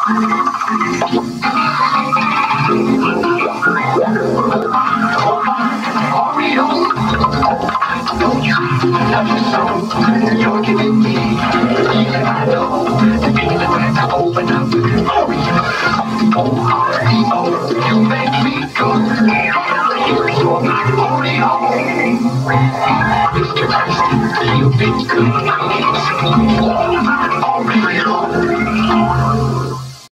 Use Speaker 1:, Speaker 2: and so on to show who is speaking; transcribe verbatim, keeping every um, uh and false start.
Speaker 1: Oreo, don't you love your soul? You're giving me the feeling I know, the feeling when I open up Oreo. Oh, Oreo, you make me go. You're my Oreo. Mister Krusty, you've been good.